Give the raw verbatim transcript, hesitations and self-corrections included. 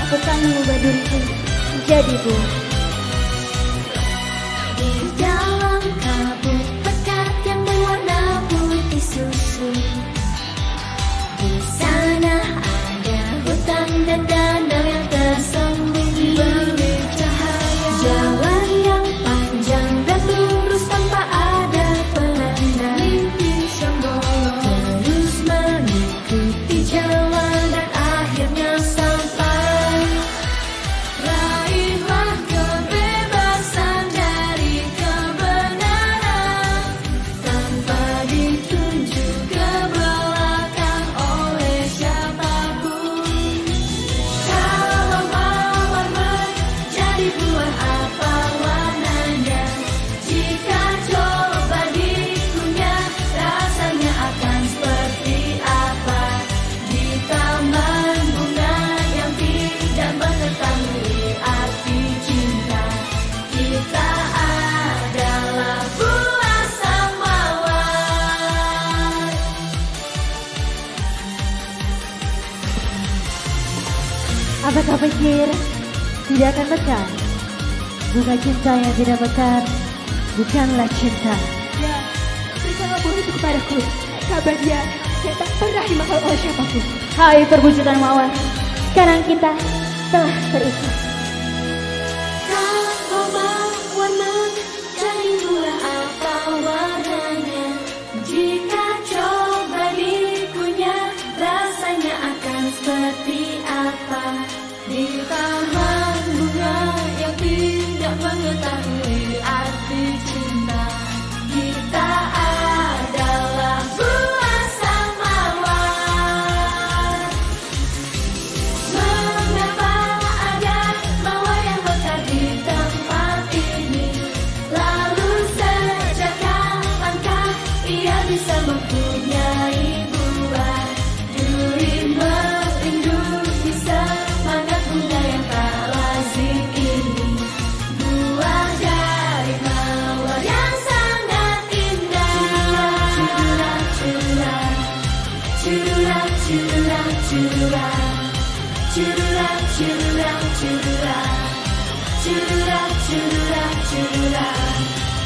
bukan mengubah diriku menjadi bunga. Di dalam kabut pekat yang berwarna putih susu, di sana ada hutan dan danau yang tersembunyi. Bercahaya jalan yang panjang dan lurus tanpa ada penanda. Mimpi sembolong terus mengikuti jalan dan akhirnya sampai. Raihlah kebebasan dari kebenaran tanpa ditunjuk ke belakang oleh siapapun. Kalau mawar menjadi buah, apa warnanya? Jika coba dikunyah, rasanya akan seperti apa? Di taman bunga yang tidak mengetahui arti cinta, kita adalah buah samawar. Apa kau pikir tidak akan mekar? Bunga cinta yang tidak mekar bukanlah cinta. Ya, berikanlah bunga itu kepadaku. Kabar dia yang tak pernah dimakan oleh siapapun. Hai perbujukan mawar, sekarang kita telah terikat. Kalau mawar menjadi buah, apa warnanya? Jika coba dikunyah, rasanya akan seperti apa? Di taman bunga yang tidak mengetahui arti cinta, kita adalah buah samawar. Mengapa ada mawar yang mekar di tempat ini? Lalu sejak kapankah ia bisa mempunyai buah? Duri merindu di semangat bunga yang tak lazim ini. Buah dari mawar yang sangat indah. Curah, curah, curah, curah, curah, curah, curah, curah, curah, curah, curah, curah.